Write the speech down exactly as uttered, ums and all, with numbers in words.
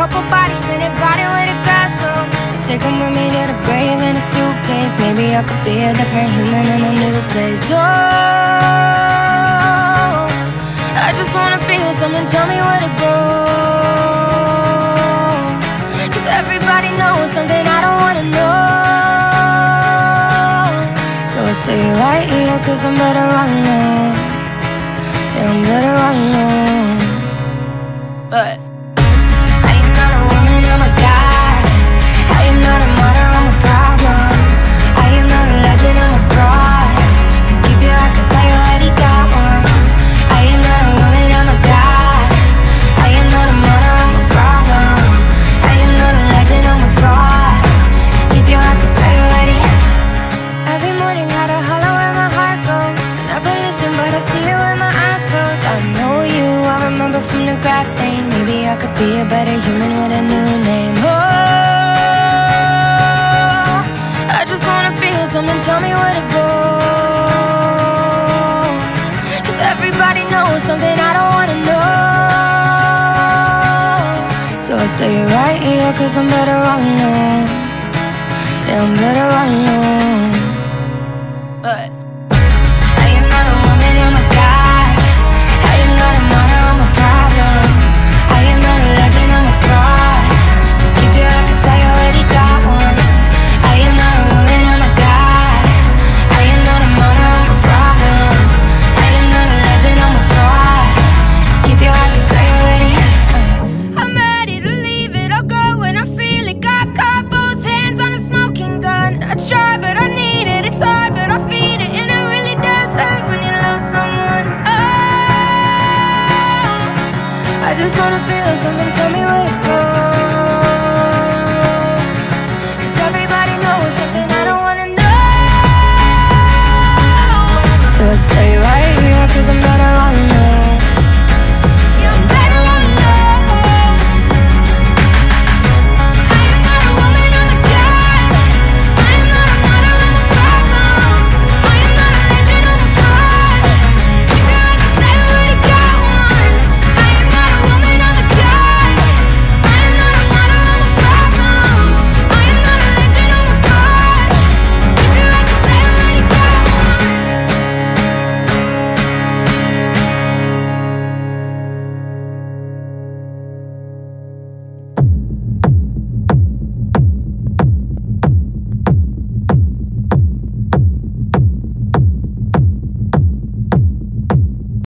couple bodies in a garden where the grass grows. So take them with me to the grave in a suitcase. Maybe I could be a different human in a new place. Oh, I just wanna feel something, tell me where to go. Cause everybody knows something I don't wanna know. So I stay right here cause I'm better alone. Yeah, I'm better alone. But I am not a woman, I'm a guy. I am not a mother, I'm a problem. I am not a legend, I'm a fraud. To keep you like a say, I already got one. I am not a woman, I'm a guy. I am not a mother, I'm a problem. I am not a legend, I'm a fraud. Keep you like a say, already. Every morning got a hollow where my heart goes. I never listen, but I see you with my eyes closed. I know you, I remember from the grass stain. Maybe I could be a better human with a new name. Oh, I just wanna feel something, tell me where to go. Cause everybody knows something I don't wanna know. So I stay right here cause I'm better alone. Yeah, I'm better alone. But